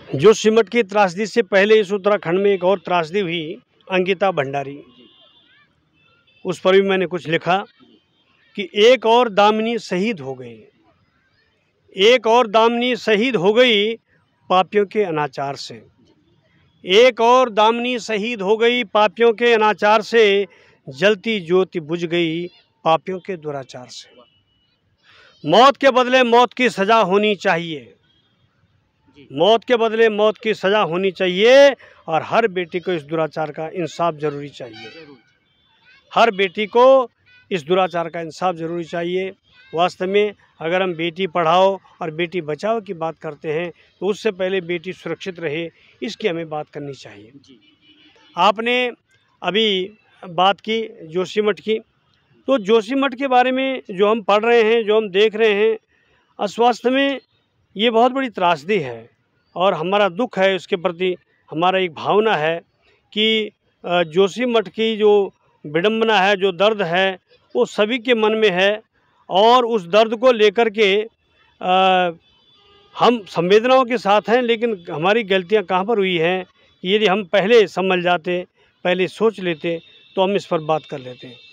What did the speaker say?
जोशीमठ की त्रासदी से पहले इस उत्तराखंड में एक और त्रासदी हुई, अंकिता भंडारी। उस पर भी मैंने कुछ लिखा कि एक और दामिनी शहीद हो गई, एक और दामिनी शहीद हो गई पापियों के अनाचार से। एक और दामिनी शहीद हो गई पापियों के अनाचार से, जलती ज्योति बुझ गई पापियों के दुराचार से। मौत के बदले मौत की सजा होनी चाहिए, मौत के बदले मौत की सजा होनी चाहिए, और हर बेटी को इस दुराचार का इंसाफ जरूरी चाहिए। हर बेटी को इस दुराचार का इंसाफ जरूरी चाहिए। वास्तव में अगर हम बेटी पढ़ाओ और बेटी बचाओ की बात करते हैं तो उससे पहले बेटी सुरक्षित रहे, इसकी हमें बात करनी चाहिए। आपने अभी बात की जोशीमठ की, तो जोशीमठ के बारे में जो हम पढ़ रहे हैं, जो हम देख रहे हैं, अस्वास्थ्य में ये बहुत बड़ी त्रासदी है और हमारा दुख है उसके प्रति। हमारा एक भावना है कि जोशीमठ की जो विडंबना है, जो दर्द है, वो सभी के मन में है, और उस दर्द को लेकर के हम संवेदनाओं के साथ हैं। लेकिन हमारी गलतियां कहाँ पर हुई हैं, यदि हम पहले समझ जाते, पहले सोच लेते, तो हम इस पर बात कर लेते हैं।